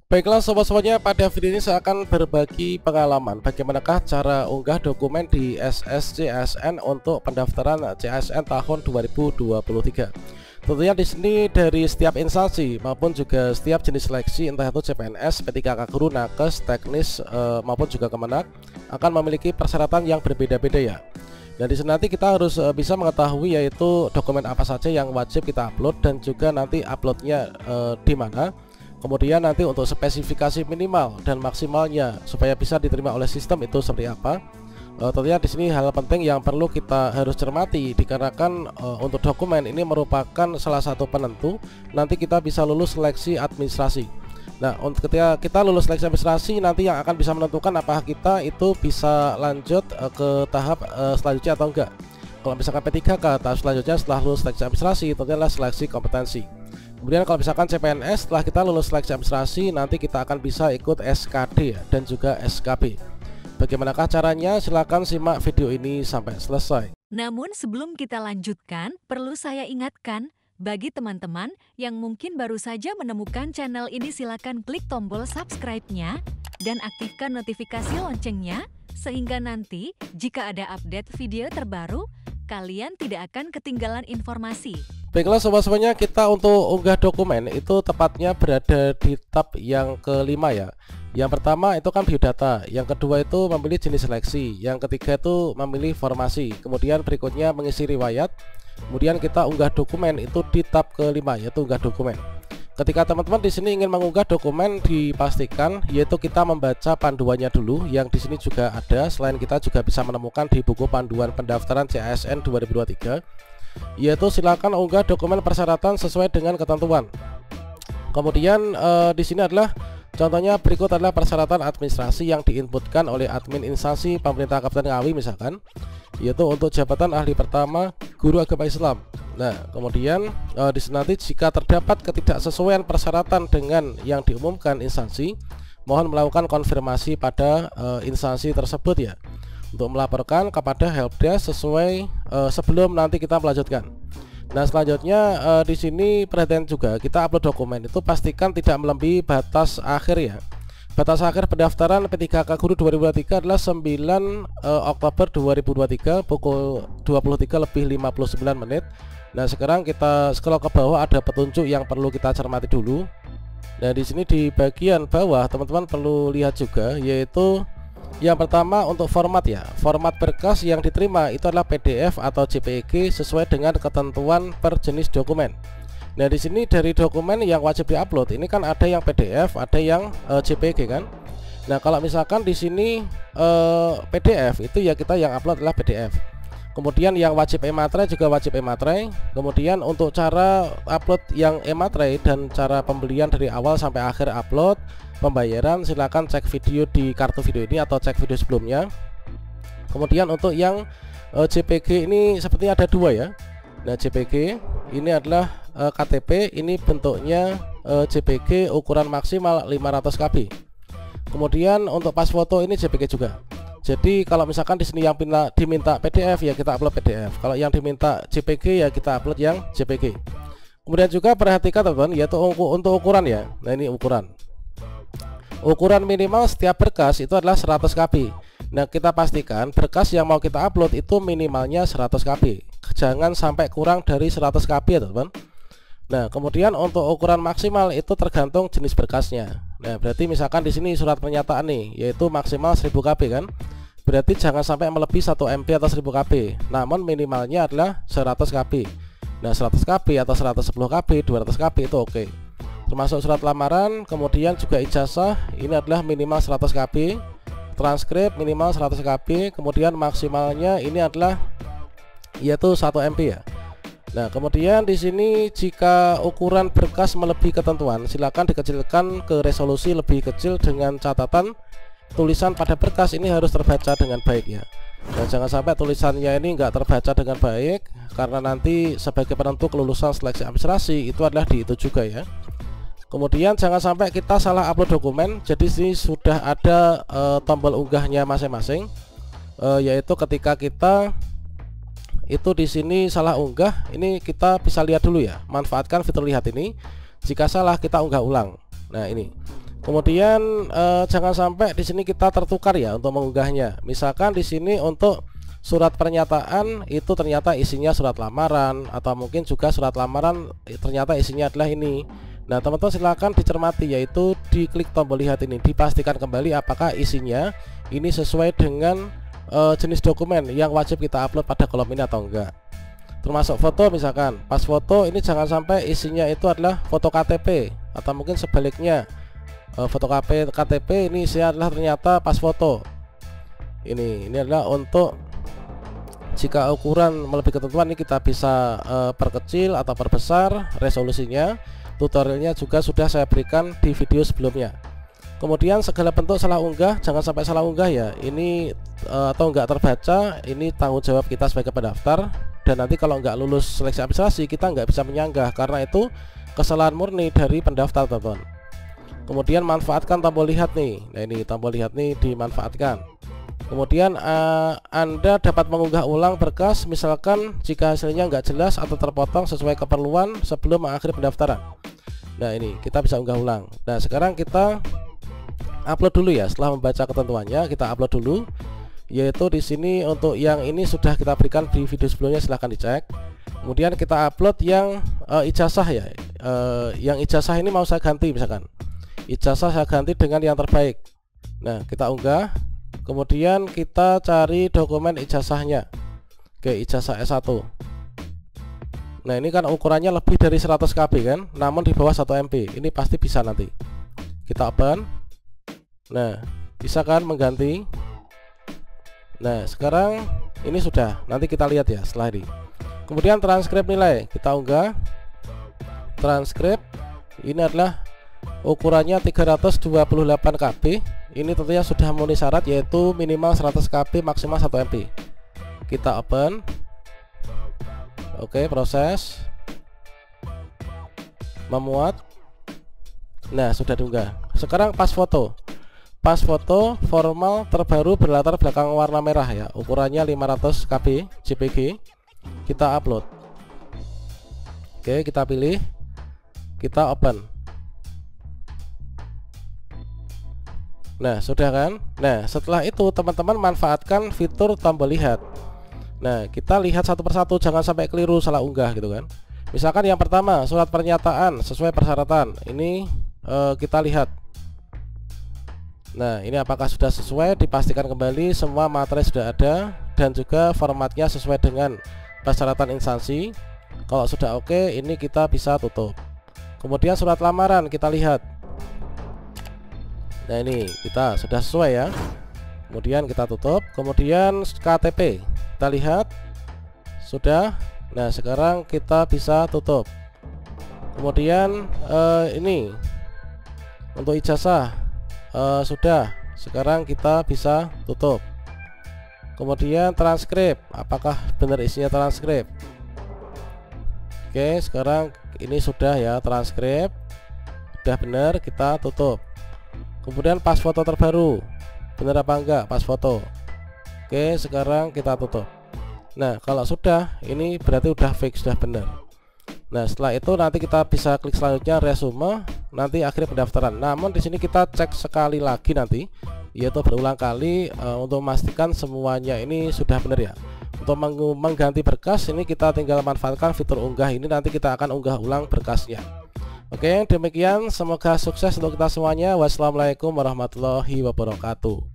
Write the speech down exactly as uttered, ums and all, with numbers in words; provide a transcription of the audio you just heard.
Baiklah sobat-sobatnya, pada video ini saya akan berbagi pengalaman bagaimanakah cara unggah dokumen di S S C A S N untuk pendaftaran C A S N tahun dua ribu dua puluh tiga. Tentunya di sini dari setiap instansi maupun juga setiap jenis seleksi, entah itu C P N S, P tiga K Guru, Nakes, teknis e, maupun juga Kemenak, akan memiliki persyaratan yang berbeda-beda ya. Dan di sini nanti kita harus e, bisa mengetahui yaitu dokumen apa saja yang wajib kita upload dan juga nanti uploadnya e, di mana. Kemudian nanti untuk spesifikasi minimal dan maksimalnya supaya bisa diterima oleh sistem itu seperti apa. E, tentunya di sini hal penting yang perlu kita harus cermati dikarenakan e, untuk dokumen ini merupakan salah satu penentu nanti kita bisa lulus seleksi administrasi. Nah, untuk ketika kita lulus seleksi administrasi nanti yang akan bisa menentukan apakah kita itu bisa lanjut e, ke tahap e, selanjutnya atau enggak. Kalau misalkan P tiga K, tahap selanjutnya setelah lulus seleksi administrasi tentunya adalah seleksi kompetensi. Kemudian kalau misalkan C P N S, setelah kita lulus seleksi administrasi nanti kita akan bisa ikut S K D ya, dan juga S K B. Bagaimanakah caranya? Silahkan simak video ini sampai selesai. Namun sebelum kita lanjutkan, perlu saya ingatkan, bagi teman-teman yang mungkin baru saja menemukan channel ini, silakan klik tombol subscribe-nya dan aktifkan notifikasi loncengnya, sehingga nanti jika ada update video terbaru, kalian tidak akan ketinggalan informasi. Baiklah sobat-sobatnya, kita untuk unggah dokumen itu tepatnya berada di tab yang kelima ya. Yang pertama itu kan biodata, yang kedua itu memilih jenis seleksi, yang ketiga itu memilih formasi, kemudian berikutnya mengisi riwayat, kemudian kita unggah dokumen itu di tab kelima yaitu unggah dokumen. Ketika teman-teman di sini ingin mengunggah dokumen, dipastikan yaitu kita membaca panduannya dulu, yang di sini juga ada. Selain kita juga bisa menemukan di buku panduan pendaftaran C A S N dua ribu dua puluh tiga, yaitu silakan unggah dokumen persyaratan sesuai dengan ketentuan. Kemudian eh, di sini adalah contohnya berikut adalah persyaratan administrasi yang diinputkan oleh admin instansi pemerintah Kabupaten Ngawi misalkan, yaitu untuk jabatan ahli pertama guru agama Islam. Nah, kemudian eh, di sini nanti jika terdapat ketidaksesuaian persyaratan dengan yang diumumkan instansi, mohon melakukan konfirmasi pada eh, instansi tersebut ya, untuk melaporkan kepada helpdesk sesuai uh, sebelum nanti kita melanjutkan. Nah, selanjutnya uh, di sini perhatian juga, kita upload dokumen itu pastikan tidak melebihi batas akhir ya. Batas akhir pendaftaran P tiga K Guru dua ribu dua puluh tiga adalah sembilan uh, Oktober dua ribu dua puluh tiga pukul dua puluh tiga lebih lima puluh sembilan menit. Nah, sekarang kita scroll ke bawah, ada petunjuk yang perlu kita cermati dulu. Nah, di sini di bagian bawah teman-teman perlu lihat juga, yaitu yang pertama untuk format ya. Format berkas yang diterima itu adalah P D F atau J P G sesuai dengan ketentuan per jenis dokumen. Nah, di sini dari dokumen yang wajib diupload ini kan ada yang P D F, ada yang uh, J P G kan. Nah, kalau misalkan di sini uh, P D F itu ya kita yang upload adalah P D F. Kemudian yang wajib e-materai juga wajib e-materai. Kemudian untuk cara upload yang e-materai dan cara pembelian dari awal sampai akhir upload, pembayaran, silakan cek video di kartu video ini atau cek video sebelumnya. Kemudian untuk yang uh, J P G ini sepertinya ada dua ya. Nah, J P G ini adalah uh, K T P, ini bentuknya uh, J P G ukuran maksimal lima ratus K B. Kemudian untuk pas foto ini J P G juga. Jadi kalau misalkan di sini yang pinta, diminta P D F ya kita upload P D F. Kalau yang diminta J P G ya kita upload yang J P G. Kemudian juga perhatikan teman-teman, yaitu untuk ukuran ya. Nah, ini ukuran. Ukuran minimal setiap berkas itu adalah seratus K B. Nah, kita pastikan berkas yang mau kita upload itu minimalnya seratus K B. Jangan sampai kurang dari seratus K B ya teman-teman. Nah, kemudian untuk ukuran maksimal itu tergantung jenis berkasnya. Nah, berarti misalkan di sini surat pernyataan nih, yaitu maksimal seribu K B kan. Berarti jangan sampai melebihi satu M B atau seribu K B. Namun minimalnya adalah seratus K B. Nah, seratus K B atau seratus sepuluh K B, dua ratus K B itu oke. Termasuk surat lamaran, kemudian juga ijazah, ini adalah minimal seratus K B. Transkrip minimal seratus K B, kemudian maksimalnya ini adalah yaitu satu M B ya. Nah, kemudian di sini jika ukuran berkas melebihi ketentuan, silakan dikecilkan ke resolusi lebih kecil dengan catatan tulisan pada berkas ini harus terbaca dengan baik ya. Dan jangan sampai tulisannya ini enggak terbaca dengan baik, karena nanti sebagai penentu kelulusan seleksi administrasi itu adalah di itu juga ya. Kemudian jangan sampai kita salah upload dokumen. Jadi sini sudah ada e, tombol unggahnya masing-masing, e, yaitu ketika kita itu di sini salah unggah, ini kita bisa lihat dulu ya. Manfaatkan fitur lihat ini. Jika salah kita unggah ulang. Nah, ini. Kemudian eh, jangan sampai di sini kita tertukar ya untuk mengunggahnya. Misalkan di sini untuk surat pernyataan itu ternyata isinya surat lamaran, atau mungkin juga surat lamaran ternyata isinya adalah ini. Nah, teman-teman silakan dicermati, yaitu diklik tombol lihat ini, dipastikan kembali apakah isinya ini sesuai dengan eh, jenis dokumen yang wajib kita upload pada kolom ini atau enggak. Termasuk foto, misalkan pas foto ini jangan sampai isinya itu adalah foto K T P, atau mungkin sebaliknya foto K T P ini isinya adalah ternyata pas foto. Ini ini adalah untuk jika ukuran melebihi ketentuan ini kita bisa uh, perkecil atau perbesar resolusinya. Tutorialnya juga sudah saya berikan di video sebelumnya. Kemudian segala bentuk salah unggah jangan sampai salah unggah ya. Ini uh, atau enggak terbaca, ini tanggung jawab kita sebagai pendaftar, dan nanti kalau enggak lulus seleksi administrasi kita enggak bisa menyanggah karena itu kesalahan murni dari pendaftar, teman-teman. Kemudian manfaatkan tombol lihat nih. Nah, ini tombol lihat nih dimanfaatkan. Kemudian uh, Anda dapat mengunggah ulang berkas misalkan jika hasilnya nggak jelas atau terpotong sesuai keperluan sebelum mengakhiri pendaftaran. Nah, ini kita bisa unggah ulang. Nah, sekarang kita upload dulu ya. Setelah membaca ketentuannya kita upload dulu. Yaitu di sini untuk yang ini sudah kita berikan di video sebelumnya, silahkan dicek. Kemudian kita upload yang uh, ijazah ya. Uh, yang ijazah ini mau saya ganti, misalkan ijazah saya ganti dengan yang terbaik. Nah, kita unggah. Kemudian kita cari dokumen ijazahnya. Oke, ijazah S satu. Nah, ini kan ukurannya lebih dari seratus K B kan, namun di bawah satu M B. Ini pasti bisa nanti. Kita open. Nah, bisa kan mengganti. Nah, sekarang ini sudah. Nanti kita lihat ya setelah ini. Kemudian transkrip nilai kita unggah. Transkrip ini adalah ukurannya tiga ratus dua puluh delapan K B. Ini tentunya sudah memenuhi syarat, yaitu minimal seratus K B, maksimal satu M B. Kita open. Oke, proses memuat. Nah, sudah diunggah. Sekarang pas foto. Pas foto formal terbaru berlatar belakang warna merah ya. Ukurannya lima ratus K B J P G. Kita upload. Oke, kita pilih. Kita open. Nah, sudah kan? Nah, setelah itu teman-teman manfaatkan fitur tombol lihat. Nah, kita lihat satu persatu, jangan sampai keliru salah unggah gitu kan. Misalkan yang pertama, surat pernyataan sesuai persyaratan. Ini eh, kita lihat. Nah, ini apakah sudah sesuai? Dipastikan kembali semua materi sudah ada dan juga formatnya sesuai dengan persyaratan instansi. Kalau sudah oke, ini kita bisa tutup. Kemudian surat lamaran kita lihat. Nah, ini kita sudah sesuai ya. Kemudian kita tutup. Kemudian K T P kita lihat sudah. Nah, sekarang kita bisa tutup. Kemudian eh, ini untuk ijazah eh, sudah. Sekarang kita bisa tutup. Kemudian transkrip, apakah benar isinya transkrip? Oke, sekarang ini sudah ya transkrip. Sudah benar, kita tutup. Kemudian pas foto terbaru, benar apa enggak pas foto? Oke, sekarang kita tutup. Nah, kalau sudah, ini berarti udah fix, sudah benar. Nah, setelah itu nanti kita bisa klik selanjutnya resume, nanti akhir pendaftaran. Namun di sini kita cek sekali lagi nanti, yaitu berulang kali e, untuk memastikan semuanya ini sudah benar ya. Untuk meng mengganti berkas ini kita tinggal manfaatkan fitur unggah ini, nanti kita akan unggah ulang berkasnya. Oke, demikian, semoga sukses untuk kita semuanya. Wassalamualaikum warahmatullahi wabarakatuh.